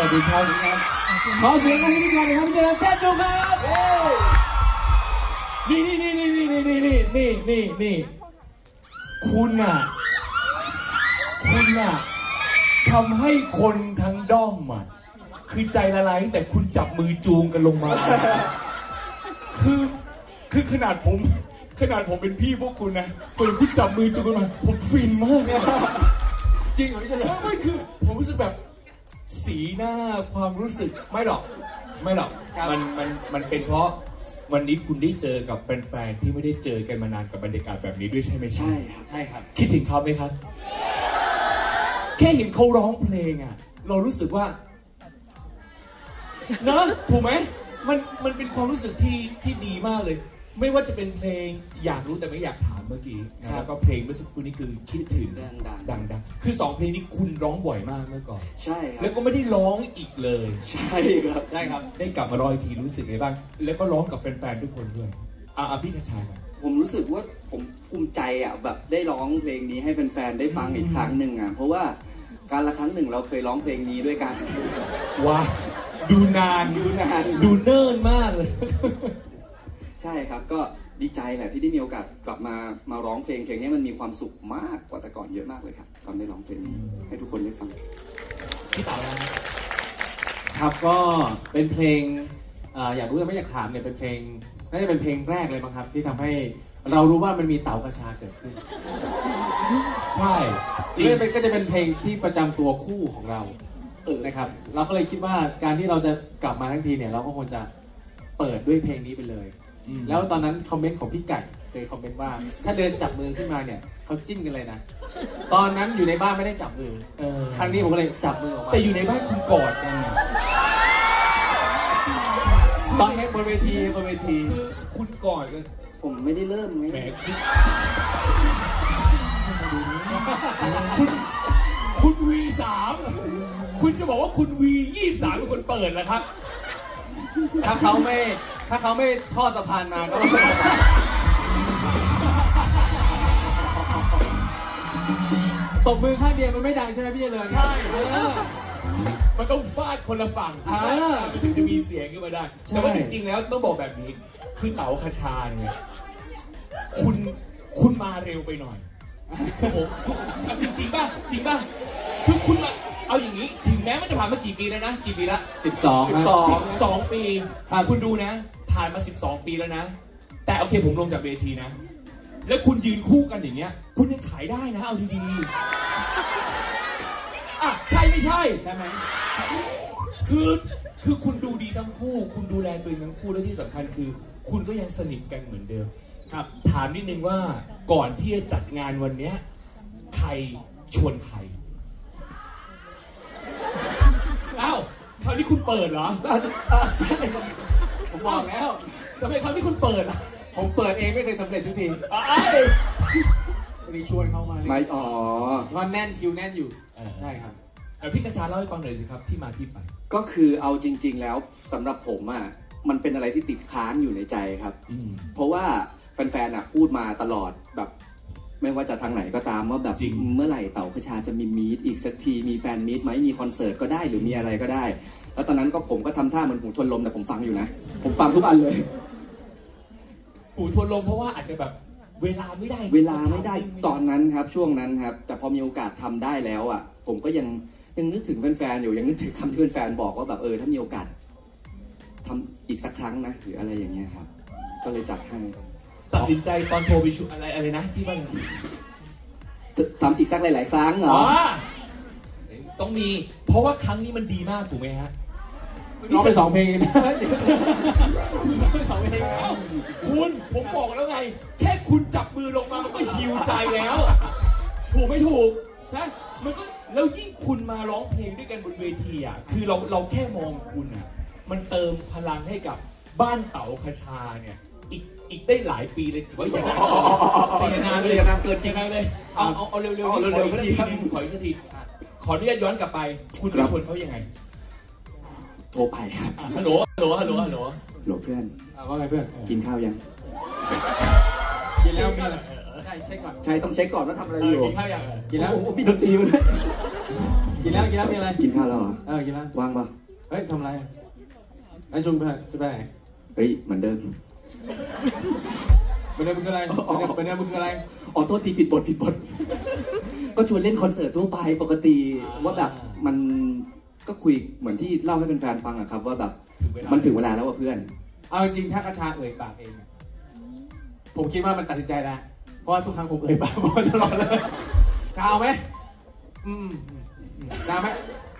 สดีครับขอเสียงให้พิธีกรหน่อยครับพี่เจริญแซ่บจุ๊บครับนี่คุณน่ะทำให้คนทั้งด้อมอ่ะคือใจละลายแต่คุณจับมือจูงกันลงมาคือขนาดผมเป็นพี่พวกคุณนะคุณจับมือจูงกันมาผมฟินมากจริงเหรอพี่เจริญไม่คือผมรู้สึกแบบสีหน้าความรู้สึกไม่หรอกมันเป็นเพราะวันนี้คุณได้เจอกับแฟนๆที่ไม่ได้เจอกันมานานกับบรรยากาศแบบนี้ด้วยใช่ไหมใช่ครับคิดถึงเขาไหมครับแค่เห็นเขาร้องเพลงอ่ะเรารู้สึกว่าเนอะถูกไหมมันเป็นความรู้สึกที่ดีมากเลยไม่ว่าจะเป็นเพลงอยากรู้แต่ไม่อยากถามเมื่อกี้แล้วก็เพลงเมื่อสักครู่นี้คือคิดถึงดังคือ2เพลงนี้คุณร้องบ่อยมากเมื่อก่อนใช่ครับแล้วก็ไม่ได้ร้องอีกเลยใช่ครับได้กลับมาร้องอีกทีรู้สึกไงบ้างแล้วก็ร้องกับแฟนๆทุกคนด้วยพี่กระชายผมรู้สึกว่าผมภูมิใจอ่ะแบบได้ร้องเพลงนี้ให้แฟนๆได้ฟังอีกครั้งหนึ่งอ่ะเพราะว่าการละครั้งหนึ่งเราเคยร้องเพลงนี้ด้วยกันว้าดูนานดูเนิ่นมากเลยใช่ครับก็ดีใจแหละที่ได้มีโอกาสกลับมาร้องเพลงนี้มันมีความสุขมากกว่าแต่ก่อนเยอะมากเลยครับตอนได้ร้องเพลงนี้ให้ทุกคนได้ฟังพี่เต๋าครับก็เป็นเพลงอยากรู้แต่ไม่อยากถามเนี่ยเป็นเพลงน่าจะเป็นเพลงแรกเลยมั้งครับที่ทำให้เรารู้ว่ามันมีเต๋ากระชาเกิดขึ้นใช่ก็จะเป็นเพลงที่ประจำตัวคู่ของเรานะครับเราก็เลยคิดว่าการที่เราจะกลับมาทั้งทีเนี่ยเราก็ควรจะเปิดด้วยเพลงนี้ไปเลยแล้วตอนนั้นคอมเมนต์ของพี่ไก่เคยคอมเมนต์ว่าถ้าเดินจับมือขึ้นมาเนี่ยเขาจิ้นกันเลยนะตอนนั้นอยู่ในบ้านไม่ได้จับมือครั้งนี้ผมก็เลยจับมือออกมาแต่อยู่ในบ้านคุณกอดกันตอนนี้บนเวทีคือคุณกอดกันผมไม่ได้เริ่มไงแหมคุณ V3 คุณจะบอกว่าคุณ V23 เป็นคนเปิดเหรอครับถ้าเขาไม่ทอดสะพานมาก็ตบมือข้างเดียวมันไม่ดังใช่ไหมพี่เจริญใช่มันต้องฟาดคนละฝั่งมันถึงจะมีเสียงขึ้นมาได้แต่ว่าจริงๆแล้วต้องบอกแบบนี้คือเต๋าคชาเนี่ยคุณมาเร็วไปหน่อยผมจริงป่ะคือคุณมาเอาอย่างนี้ถึงแม้มันจะผ่านมากี่ปีแล้วนะกี่ปีละ12 ปีคุณดูนะผ่านมา12 ปีแล้วนะแต่โอเคผมลงจากเวทีนะแล้วคุณยืนคู่กันอย่างเงี้ยคุณยังขายได้นะเอาดีๆใช่ไม่ใช่ไหมคือคุณดูดีทั้งคู่คุณดูแลตัวเองทั้งคู่และที่สำคัญคือคุณก็ยังสนิทกันเหมือนเดิมครับถามนิดนึงว่าก่อนที่จะจัดงานวันนี้ใครชวนใครคราวนี้คุณเปิดเหรอผมบอกแล้วทำไมคราวนี้คุณเปิดล่ะผมเปิดเองไม่เคยสำเร็จทุกทีมีชวนเข้ามาไม่ว่าแน่นคิวแน่นอยู่ใช่ครับพี่กระชาเล่าให้ฟังหน่อยสิครับที่มาที่ไปก็คือเอาจริงๆแล้วสำหรับผมอ่ะมันเป็นอะไรที่ติดค้างอยู่ในใจครับเพราะว่าแฟนๆพูดมาตลอดแบบไม่ว่าจะทางไหนก็ตามว่าแบบเมื่อไหร่เต๋าคชาจะมีมีตอีกสักทีมีแฟนมีตไหมมีคอนเสิร์ตก็ได้หรือมีอะไรก็ได้แล้วตอนนั้นก็ผมก็ทำท่าเหมือนหูทวนลมแต่ผมฟังอยู่นะผมฟังทุกอันเลยหูทวนลมเพราะว่าอาจจะแบบเวลาไม่ได้ตอนนั้นครับช่วงนั้นครับแต่พอมีโอกาสทำได้แล้วอ่ะผมก็ยังนึกถึงแฟนๆอยู่ยังนึกถึงคำที่แฟนๆบอกว่าแบบถ้ามีโอกาสทำอีกสักครั้งนะหรืออะไรอย่างเงี้ยครับก็เลยจัดให้ตัดสินใจตอนโทรไปชุอะไรนะพี่บ้างทำอีกสักหลายๆครั้งเหรอต้องมีเพราะว่าครั้งนี้มันดีมากถูกไหมฮะร้องไป2 เพลงนะ 2 เพลงแล้วคุณผมบอกแล้วไงแค่คุณจับมือลงมามันก็หิวใจแล้วถูกไม่ถูกนะมันก็แล้วยิ่งคุณมาร้องเพลงด้วยกันบนเวทีอ่ะคือเราแค่มองคุณอ่ะมันเติมพลังให้กับบ้านเต๋าคชาเนี่ยอีกได้หลายปีเลยถือว่าอย่างนานเลยเกินจริงเลยเอาเร็วขออีกสักทีขออนุญาตย้อนกลับไปคุณชวนเขายังไงโทรไปครับฮัลโหลเพื่อนว่าไงเพื่อนกินข้าวยังกินแล้วมีช่เช็คก่อนใช่ต้องเช็คก่อนว่าทำอะไรเอออยู่ กินข้าวยังกินแล้วโอ้โหมีดนตรีมาด้วยกินแล้วมีอะไรกินข้าวแล้วเหรอกินแล้วว่างปะเฮ้ยทำอะไรไอ้ชุมจะไปไหนเฮ้ยเหมือนเดิมเป็นเดิมคืออะไรเป็นเดิมคืออะไรอ๋อโทษทีผิดบทก็ชวนเล่นคอนเสิร์ตทั่วไปปกติว่าแบบมันก็คุยเหมือนที่เล่าให้แฟนๆฟังอะครับว่าแบบมันถึงเวลาแล้วว่ะเพื่อนเอาจริงถ้ากระชาเอ่ยปากเองผมคิดว่ามันตัดสินใจแล้วเพราะว่าทุกครั้งผมเอ่ยปากมันตลอดเลยกาวไหมกาวไหม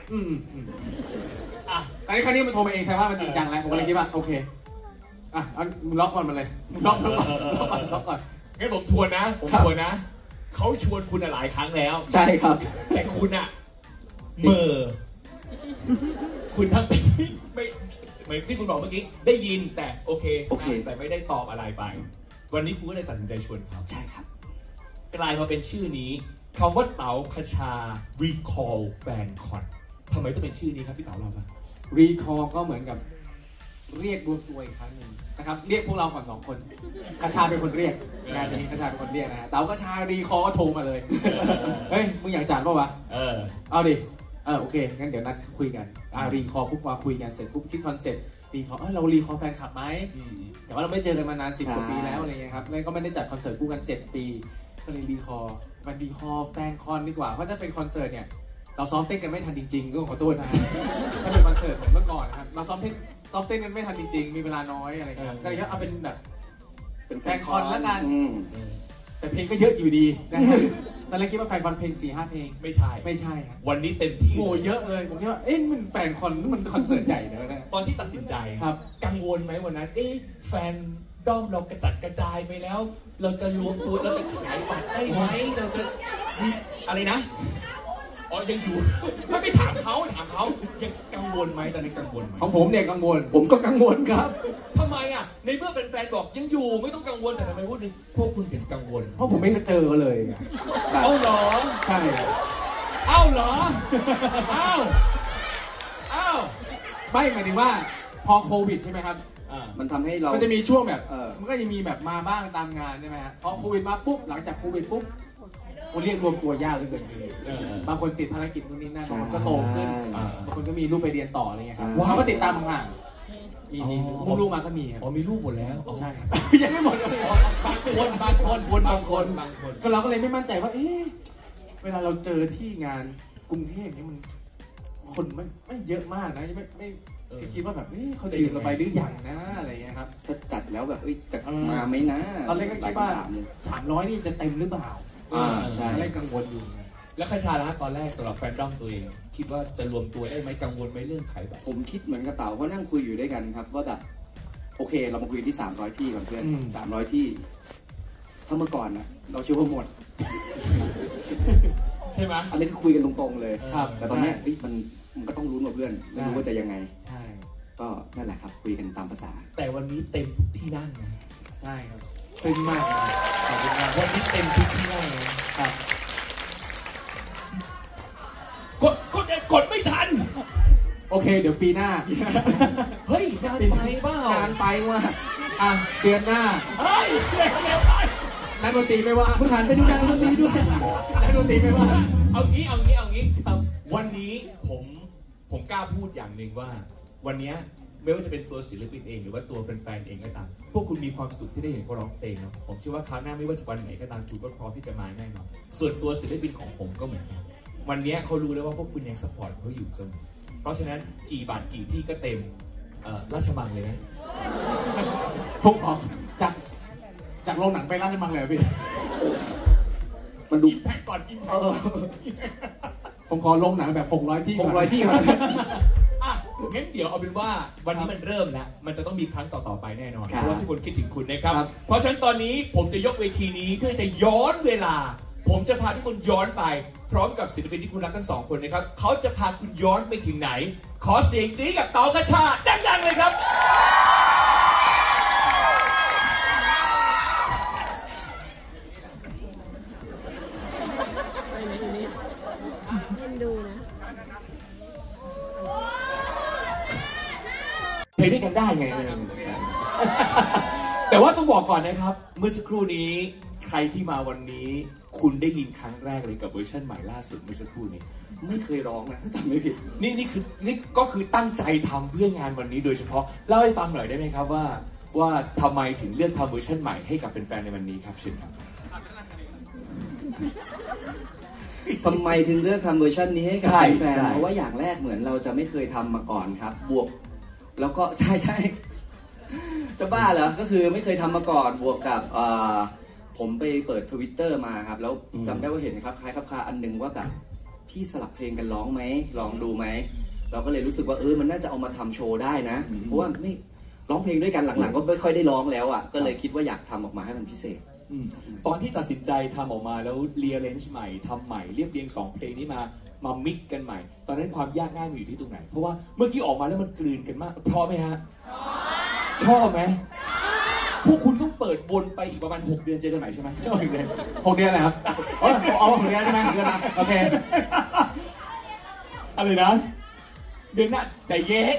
อันนี้ครั้งนี้มันโทรมาเองใช่ว่ามันจริงจังแล้วผมก็เลยคิดว่าโอเคมึงล็อกก่อนมันเลยล็อกก่อนงั้นผมทวนนะเขาชวนคุณหลายครั้งแล้วใช่ครับแต่คุณอะเมอคุณทำเป็นไม่เหมือนที่คุณบอกเมื่อกี้ได้ยินแต่โอเคแต่ไม่ได้ตอบอะไรไปวันนี้คุณก็เลยตัดสินใจชวนเขาใช่ครับกลายมาเป็นชื่อนี้คำว่าเต๋าคชา Recall Fan Con ทำไมต้องเป็นชื่อนี้ครับพี่เต๋าเราครับ Recall ก็เหมือนกับเรียกรวมตัวอีกครั้งหนึ่งนะครับเรียกพวกเราก่อน2 คนคชาเป็นคนเรียกงานนี้คชาเป็นคนเรียกนะเต๋าคชา Recall ก็โทรมาเลยเฮ้ยมึงอยากจัดป่าวะเอาดิโอเคงั้นเดี๋ยวนัดคุยกันRecall ปุ๊บมาคุยกันเสร็จปุ๊บคิดคอนเซ็ปต์Recallเรา Recall แฟนคลับไหมแต่ว่าเราไม่เจอกันมานาน10 กว่าปีแล้วอะไรเงี้ยครับแล้วก็ไม่ได้จัดคอนเสิร์ตคู่กัน7 ปีก็เลย Recall มัน Recall แฟนคอนดีกว่าเพราะถ้าเป็นคอนเสิร์ตเนี่ยเราซ้อมเต้นกันไม่ทันจริงๆก็ขอโทษนะถ้าเป็นคอนเสิร์ตเมื่อก่อนนะครับเราซ้อมเต้นกันไม่ทันจริงๆมีเวลาน้อยอะไรเงี้ยก็เลยเอาเป็นแบบเป็นแฟนคอนแล้วกันแต่เพลงก็เยอะอยู่ดีนะฮะตอนแรกคิดว่าแฟนคอนเพลง 4-5 เพลงไม่ใช่ครับวันนี้เต็มที่โหเยอะเลยผมคิดว่ามันแฟนคอนมันคอนเสิร์ตใหญ่นะตอนที่ตัดสินใจครับกังวลไหมวันนั้นแฟนด้อมเรากระจัดกระจายไปแล้วเราจะรวมตัวเราจะขายบัตรได้ไหมเราจะอะไรนะยังอยู่ไม่ถามเขายังกังวลไหมตอนนี้กังวลไหมของผมเนี่ยกังวลผมก็กังวลครับทำไมอ่ะในเมื่อแฟนๆบอกยังอยู่ไม่ต้องกังวลแต่ทำไมพวกคุณถึงกังวลเพราะผมไม่เจอเลยเอาเหรอใช่เอาเหรอไม่หมายถึงว่าพอโควิดใช่ไหมครับมันทำให้เรามันจะมีช่วงแบบมันก็จะมีแบบมาบ้างตามงานใช่ไหมฮะพอโควิดมาปุ๊บหลังจากโควิดปุ๊บคนเรียกรวมตัวยากเลยบางคนติดภารกิจนู่นนี่นั่นบางคนก็โตขึ้นบางคนก็มีลูกไปเรียนต่ออะไรเงี้ยครับเขาก็ติดตามห่างมีลูกมาก็มีครับมีลูกหมดแล้วใช่ยังไม่หมดเลยบางคนก็เราก็เลยไม่มั่นใจว่าเวลาเราเจอที่งานกรุงเทพนี่มันคนไม่เยอะมากนะไม่คิดว่าแบบเขาจะยืนกันไปหรือยังนะอะไรเงี้ยครับจะจัดแล้วแบบจะมาไหมนะตอนแรกก็คิดว่า300นี่จะเต็มหรือเปล่าใช่อะไรกังวลอยู่แล้วคชาละตอนแรกสำหรับแฟนดอมตัวเองคิดว่าจะรวมตัวได้ไหมกังวลไหมเรื่องขายบัตรผมคิดเหมือนกับเต๋าเพราะนั่งคุยอยู่ด้วยกันครับว่าแบบโอเคเรามาคุยที่300ที่ก่อนเพื่อน300ที่ถ้าเมื่อก่อนนะเราเชื่อว่าหมดใช่ไหมอันนี้คุยกันตรงๆเลยครับแต่ตอนนี้มันก็ต้องรู้นะเพื่อนไม่รู้ว่าจะยังไงใช่ก็นั่นแหละครับคุยกันตามภาษาแต่วันนี้เต็มทุกที่นั่งนะใช่ครับซึ้งมากเลยขอบคุณมากวันนี้เต็มทุกที่นั่งเลยครับกดไม่ทันโอเคเดี๋ยวปีหน้าเฮ้ยนานไปบ้างนานไปว่ะเดือนหน้าเฮ้ยเร็วไปนักดนตรีไม่ว่าผู้หันไปดูนักดนตรีด้วยนักดนตรีไม่ว่าเอางี้ครับวันนี้ผมกล้าพูดอย่างหนึ่งว่าวันนี้ไม่ว่าจะเป็นตัวศิลปินเองหรือว่าตัวแฟนๆเองก็ตามพวกคุณมีความสุขที่ได้เห็นเขาร้องเพลงเนาะผมเชื่อว่าคราวหน้าไม่ว่าจะวันไหนก็ตามคุณก็พร้อมที่จะมาแน่นอนส่วนตัวศิลปินของผมก็เหมือนกันวันนี้เขารู้แล้วว่าพวกคุณยังซัพพอร์ตเขาอยู่เสมอเพราะฉะนั้นกี่บาทกี่ที่ก็เต็มราชมังเลยนะผมขอจากโรงหนังไปราชมังเลยพี่มันดูแพ็กก่อนอินแพ็กผมขอโรงหนังแบบ600 ที่ 600 ที่ครับงั้นเดี๋ยวเอาเป็นว่าวันนี้มันเริ่มแล้วมันจะต้องมีครั้งต่อๆไปแน่นอนเพราะว่าทุกคนคิดถึงคุณนะครับเพราะฉะนั้นตอนนี้ผมจะยกเวทีนี้เพื่อจะย้อนเวลาผมจะพาทุกคนย้อนไปพร้อมกับศิลปินที่คุณรักทั้ง2 คนนะครับเขาจะพาคุณย้อนไปถึงไหนขอเสียงกรี๊ดกับเต๋ากระชาดังๆเลยครับเพลงด้วยกันได้ไงแต่ว่าต้องบอกก่อนนะครับเมื่อสักครู่นี้ใครที่มาวันนี้คุณได้ยินครั้งแรกเลยกับเวอร์ชันใหม่ล่าสุดเมื่อสักครู่นี้ไม่เคยร้องนะถ้าจำไม่ผิดนี่ก็คือตั้งใจทำเพื่องานวันนี้โดยเฉพาะเล่าให้ฟังหน่อยได้ไหมครับว่าทำไมถึงเลือกทำเวอร์ชันใหม่ให้กับแฟนๆในวันนี้ครับเชิญครับทำไมถึงเลือกทำเวอร์ชันนี้ให้กับใช่แฟนใช่ๆเพราะว่าอย่างแรกเหมือนเราจะไม่เคยทำมาก่อนครับ บวก แล้วก็ ใช่จะบ้าเหรอก็คือไม่เคยทำมาก่อนบวกกับผมไปเปิด Twitter มาครับแล้วจำได้ว่าเห็นครับคล้ายครับคาอันหนึงว่าแบบพี่สลับเพลงกันร้องไหมลองดูไหมเราก็เลยรู้สึกว่ามันน่าจะเอามาทำโชว์ได้นะเพราะว่าไม่ร้องเพลงด้วยกันหลังๆก็ไม่ค่อยได้ร้องแล้วอ่ะก็เลยคิดว่าอยากทำออกมาให้มันพิเศษตอนที่ตัดสินใจทำออกมาแล้วเรียร์เรนจ์ใหม่ทำใหม่เรียบเรียง2เพลงนี้มามิกซ์กันใหม่ ตอนนั้นความยากง่ายมันอยู่ที่ตรงไหนเพราะว่าเมื่อกี้ออกมาแล้วมันกลืนกันมากพอไหมฮะชอบไหมพวกคุณต้องเปิดวนไปอีกประมาณ6 เดือนเจอกันใหม่ใช่ไหม6 เดือน 6 เดือนเลยครับเอา6 เดือนใช่ไหม6 เดือนนะโอเคอะไรนะเดือนหน้าใจเย็น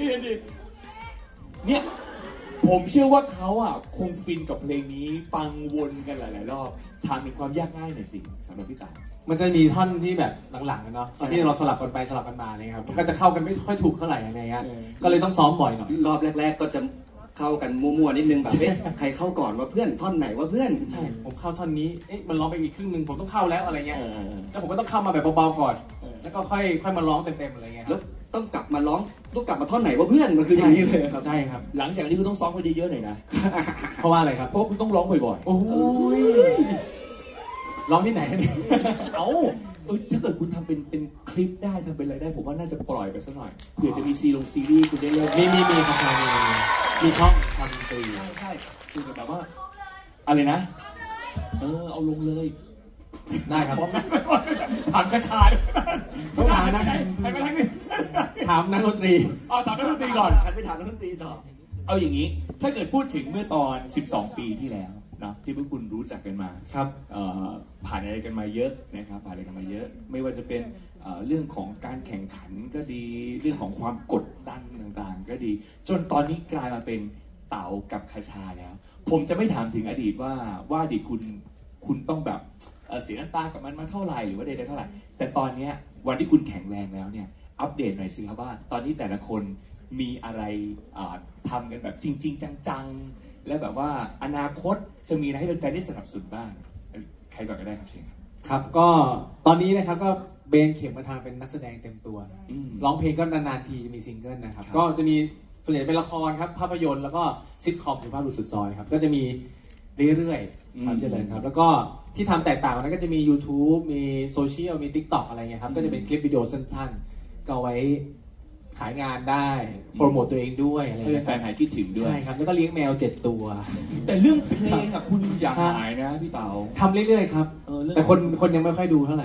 เนี่ยผมเชื่อว่าเขาคงฟินกับเพลงนี้ฟังวนกันหลายๆรอบถามถึงความยากง่ายหน่อยสิสำหรับพี่ตายมันจะมีท่อนที่แบบหลังๆกันเนาะตอนที่เราสลับกันไปสลับกันมาเนี่ยครับก็จะเข้ากันไม่ค่อยถูกเท่าไหร่อะไรเงี้ยก็เลยต้องซ้อมบ่อยหน่อยรอบแรกๆก็จะเข้ากันมั่วๆนิดนึงแบบใครเข้าก่อนว่าเพื่อนท่อนไหนว่าเพื่อนใช่ผมเข้าท่อนนี้มันร้องไปอีกครึ่งนึงผมต้องเข้าแล้วอะไรเงี้ยแล้วผมก็ต้องเข้ามาแบบเบาๆก่อนแล้วก็ค่อยมาร้องเต็มๆอะไรเงี้ยแล้วต้องกลับมาร้องต้องกลับมาท่อนไหนว่าเพื่อนมันคืออย่างนี้เลยครับใช่ครับหลังจากนี้คุณต้องซ้อมกันเยอะๆหน่อยนะเพราะว่าอะไรครับเพราะคุณต้องร้องบ่อยๆโอ้ยร้องที่ไหนเนี่ยถ้าเกิดคุณทำเป็นคลิปได้ทำเป็นอะไรได้ผมว่าน่าจะปล่อยไปสักหน่อยเผื่อจะมีซีรีส์คุณได้เล่นมีครับมีช่องทำตีใช่คือแบบว่าอะไรนะเอาลงเลยได้ครับถามกระชายต้องถามนะถามนักดนตรีถามนักดนตรีก่อนไปถามนักดนตรีต่อเอาอย่างนี้ถ้าเกิดพูดถึงเมื่อตอน12 ปีที่แล้วนะที่พวกคุณรู้จักกันมาครับผ่านอะไรกันมาเยอะนะครับผ่านอะไรกันมาเยอะไม่ว่าจะเป็นเรื่องของการแข่งขันก็ดีเรื่องของความกดดันต่างๆก็ดีจนตอนนี้กลายมาเป็นเต๋ากับคชาแล้วผมจะไม่ถามถึงอดีตว่าอดีตคุณต้องแบบเสียน้ำตากับมันมาเท่าไหร่หรือว่าใดๆเท่าไหร่แต่ตอนนี้วันที่คุณแข็งแรงแล้วเนี่ยอัปเดตหน่อยสิครับว่าตอนนี้แต่ละคนมีอะไรทำกันแบบจริงๆจังๆและแบบว่าอนาคตจะมีอะไรให้แฟนๆได้สนับสนุนบ้างใครก่อนก็ได้ครับเชิญครับก็ตอนนี้นะครับก็เบนเข็มมาทางเป็นนักแสดงเต็มตัวร้องเพลงก็นานๆทีจะมีซิงเกิลนะครับก็จะมีส่วนใหญ่เป็นละครครับภาพยนตร์แล้วก็ซิทคอมหรือภาพบุรุษสุดซอยครับก็จะมีเรื่อยๆครับเจริญครับแล้วก็ที่ทำแตกต่างกันนั้นก็จะมี YouTube มีโซเชียลมี TikTok อะไรเงี้ยครับก็จะเป็นคลิปวิดีโอสั้นๆก็เอาไว้ขายงานได้โปรโมตตัวเองด้วยอะไรให้แฟนหายคิดถึงด้วยใช่ครับแล้วก็เลี้ยงแมว7 ตัวแต่เรื่องเพลงคุณอย่าหายนะพี่เต๋าทำเรื่อยๆครับแต่คนยังไม่ค่อยดูเท่าไหร่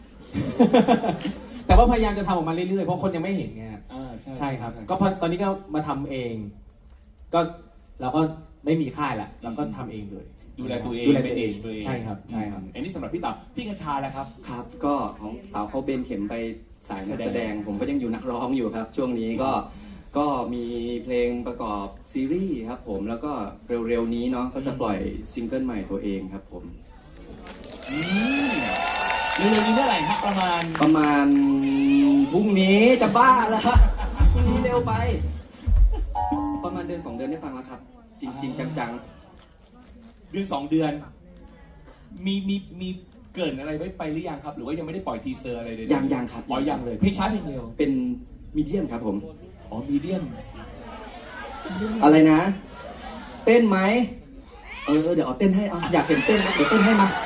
แต่ว่าพยายามจะทำออกมาเรื่อยๆเพราะคนยังไม่เห็นไงใช่ครับก็ตอนนี้ก็มาทำเองก็เราก็ไม่มีค่ายละเราก็ทำเองเลยดูแลตัวเองใช่ครับอันนี้สำหรับพี่เต๋าพี่กระชาแล้วครับครับก็ของเต๋าเขาเบนเข็มไปสายนักแสดงผมก็ยังอยู่นักร้องอยู่ครับช่วงนี้ก็มีเพลงประกอบซีรีส์ครับผมแล้วก็เร็วๆนี้เนาะก็จะปล่อยซิงเกิลใหม่ตัวเองครับผมเร็วๆนี้เมื่อไหร่ครับประมาณพรุ่งนี้จะบ้าแล้วพรุ่งนี้เร็วไปประมาณเดือน2 เดือนได้ฟังแล้วครับจริงๆจังๆเดือน2 เดือนมีเกินอะไรไว้ไปหรือยังครับหรือว่ายังไม่ได้ปล่อยทีเซอร์อะไรเลยยังครับยังเลยเพลงช้าเพลงเร็วเป็นมีเดียมครับผมมีเดียมอะไรนะเต้นไหมเดี๋ยวเอาเต้นให้อยากเห็นเต้นเดี๋ยวเต้นให้มา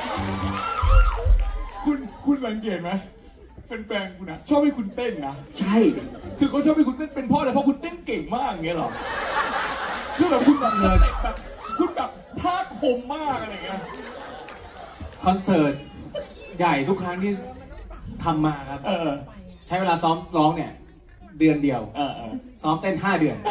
คุณสังเกตไหมแฟนๆคุณนะชอบให้คุณเต้นนะใช่คือเขาชอบให้คุณเต้นเป็นเพราะอะไรเพราะคุณเต้นเก่งมากอย่างเงี้ยหรอคือแบบคุณแบบคุณแบบท่าคมมากอะไรเงี้ยคอนเสิร์ตใหญ่ทุกครั้งที่ทำมาครับใช้เวลาซ้อมร้องเนี่ยเดือนเดียวซ้อมเต้น5 เดือน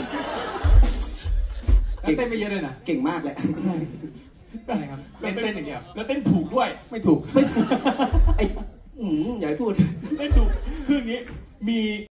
เต้นไม่เยอะเลยนะเก่งมากเลยใช่ครับเต้นอย่างเดียวแล้วเต้นถูกด้วยไม่ถูกอย่าพูดเต้นถูกคืออย่างนี้มี